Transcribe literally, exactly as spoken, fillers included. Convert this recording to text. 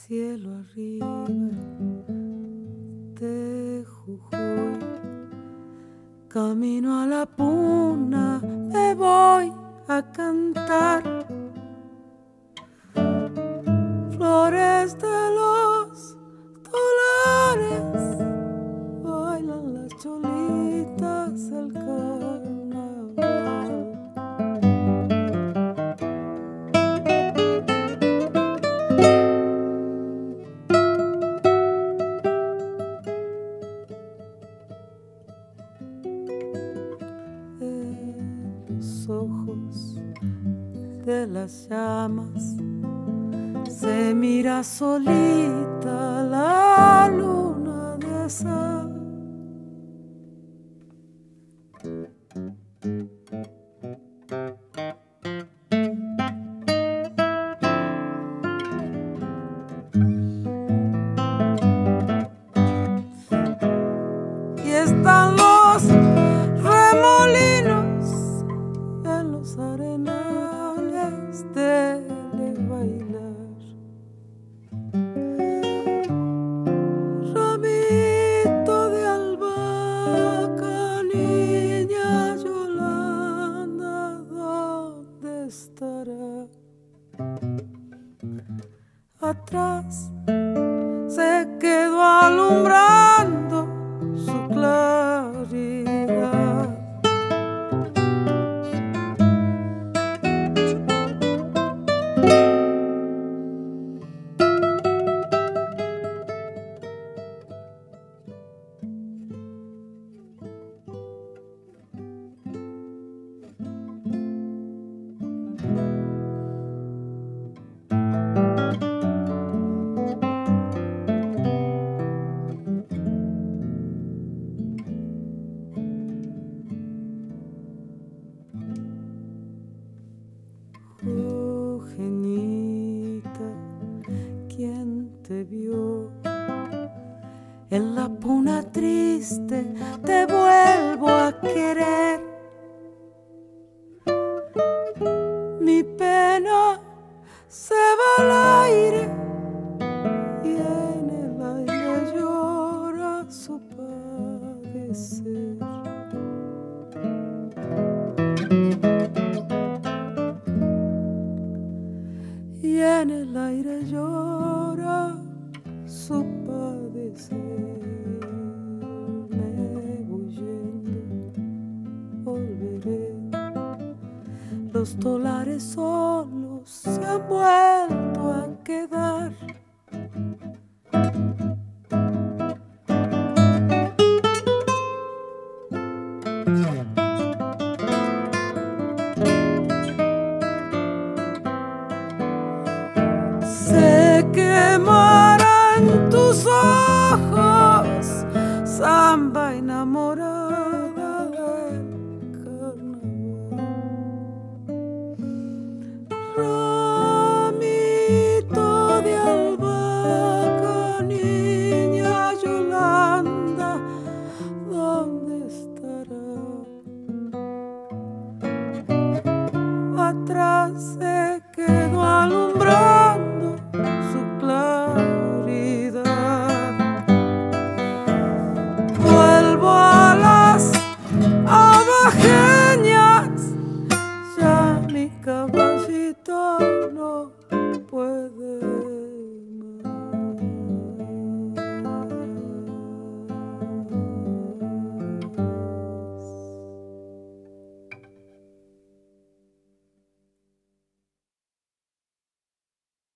cielo arriba de Jujuy, camino a la puna, me voy a cantar flores de los dólares, bailan las cholitas del carnaval. Los ojos de las llamas se mira solita la luna de sal. Y están los remolinos en los arenales de bailar. Ramito de albahaca, niña Yolanda, ¿dónde estará? Atrás se quedó alumbrando su claridad. Oh, Genita, ¿quién te vio? En la puna triste te vuelvo a querer. Mi pena se va al aire y en el aire llora su padecer. Y en el aire llora su padecer. Me voy yendo, volveré. Los dólares solos se han vuelto a quedar. Se quemará en tus ojos, samba enamorada del carnaval. Ramito de albahaca, niña Yolanda, ¿dónde estará? Atrás